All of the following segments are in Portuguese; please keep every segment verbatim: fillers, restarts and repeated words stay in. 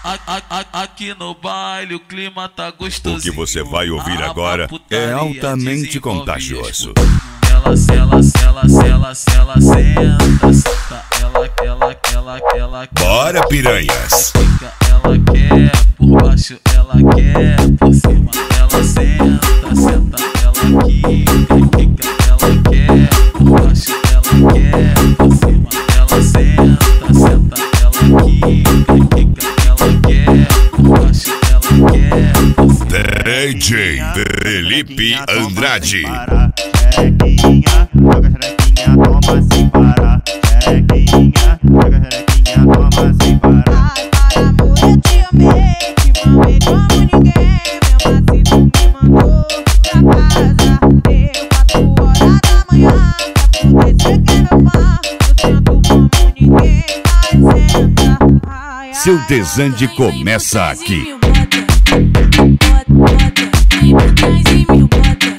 Aqui no baile o clima tá gostoso. O que você vai ouvir agora é altamente contagioso. Ela, ela, ela, ela, ela, senta, senta, ela, ela, ela, ela. Bora, piranhas. Ela quer por baixo, ela quer por cima. Ela senta, senta, ela quica, ela quer por baixo, ela quer por cima. Ela senta, senta, ela quica, ela quer por baixo, ela quer por cima. D J Felipe Andrade. Xerequinha, joga xerequinha, toma sem parar. Xerequinha, joga xerequinha, toma sem parar. Ai, amor, eu te amei, te amei como ninguém. Meu marido me mandou pra casa. Deu quatro horas da manhã, pra poder ser quem meu fã. Eu tento como ninguém, ai, senta. Ai, Seu desande começa aqui. Bota, bota, vem por trás e me bota.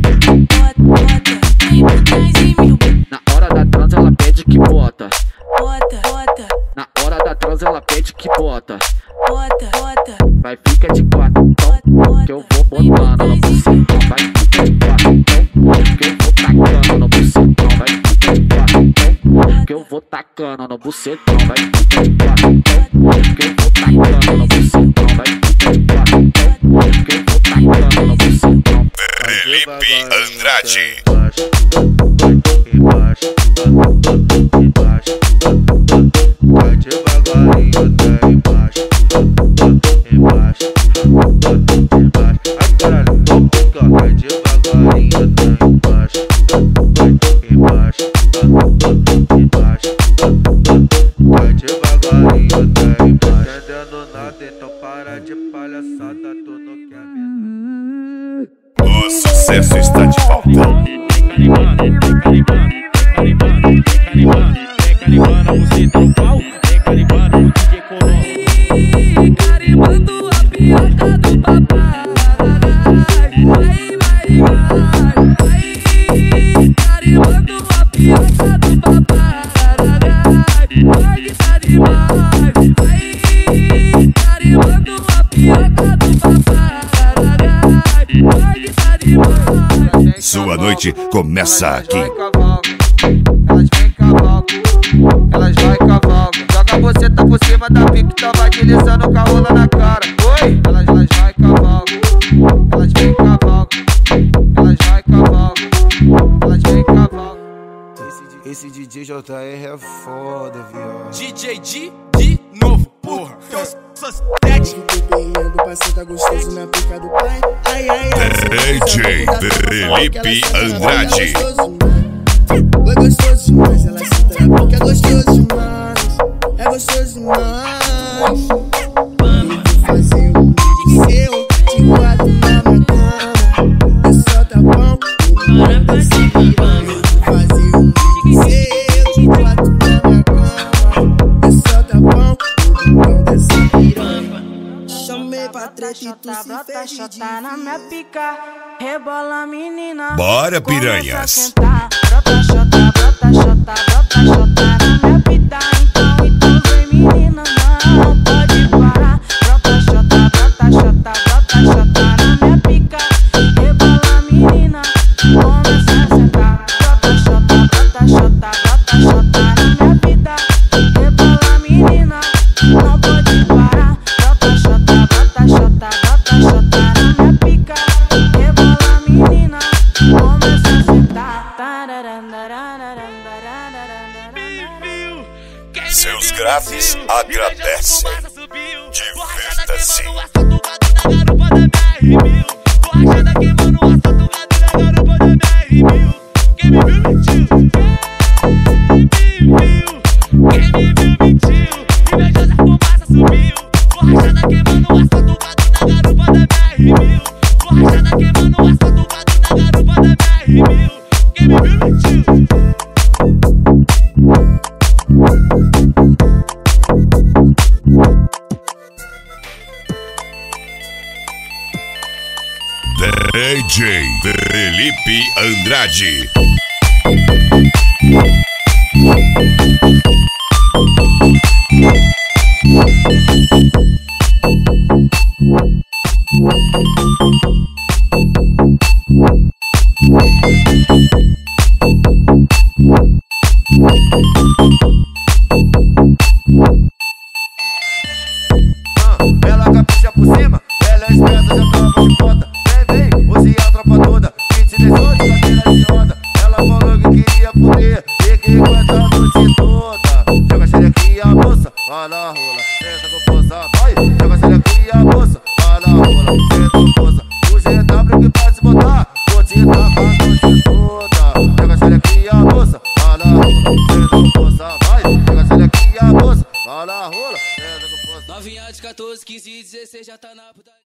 Na hora da trans ela pede que bota. Bota, bota, Na hora da trans ela pede que bota. bota, bota, Vai, fica de quatro, então, que eu vou botando no bucetão. Vai, fica de quatro, então, que eu vou tacando no bucetão. Vai, fica de quatro, então, que eu vou tacando no bucetão. Vai, fica de quatro, então, que eu vou tacando no bucetão. Vai, fica de quatro, então, que eu vou tacando no bucetão. Felipe Andrade. Embaixo, embaixo, vai devagarinho até embaixo, embaixo, embaixo. Ai, caralho, vou pegar, vai devagarinho até embaixo, embaixo, embaixo, vai devagarinho até embaixo. Entendendo nada, então para de palhaçada, tu não quer ver. O sucesso está de volta. carimbando a piroca do papai. Vai, vai, vai. Carimbando a piroca do papai. Vai que tá demais. Vai, carimbando a piroca do papai. Vai que tá demais. Sua noite começa aqui. Elas vem cavalo, elas vai cavalo. Joga você tá por cima da pique, então vai deslizando com a rola na cara. Oi, elas, elas vai cavalo, elas vem cavalo, elas vai cavalo, elas vem cavalo. Esse, esse D J J R é foda, viado. D J D de novo, porra. Pegando parceiro tá gostoso na pica do pai. Ai, ai, ai. D J Felipe Andrade. Foi gostoso demais, ela senta na pica, é gostoso demais. É gostoso demais. Vamos fazer um vídeo seu, de quatro na minha cama. É só tá bom, bora pra se virar. Fazer um vídeo seu, de quatro na minha cama. É só tá bom, não desce piranha. Chamei pra treta e tu se fecha de na minha pica, rebola menina. Bora, piranhas. Brota, xota, brota, xota, brota, xota na minha pita. Então, então vem menina, não pode parar. Brota, xota, brota, xota, brota, xota na minha pica. Rebola menina, começa a sentar. Brota, xota, brota, xota, brota, xota na minha pita. Rebola menina, não pode parar. Brota, xota, brota, xota, brota, xota na minha pica. Rebola menina, começa a sentar. Seus graves agradecem. Divirta-se. Quem me viu mentiu, quem me viu mentiu. Invejosa fumaça subiu, borrachada queimando o asfalto na garupa da M R mil. Borrachada queimando o asfalto na garupa da M R mil. Quem me viu mentiu. D J Felipe Andrade. fala rola, senta com força, vai, joga a xerequinha a moça, fala rola, senta com força, o G W que pode se botar, vou te tacar a noite toda, joga a xerequinha a moça, fala rola, senta com força, vai, joga a xerequinha a moça, fala rola, senta com força. Novinha de quatorze, quinze, dezesseis já tá na puta.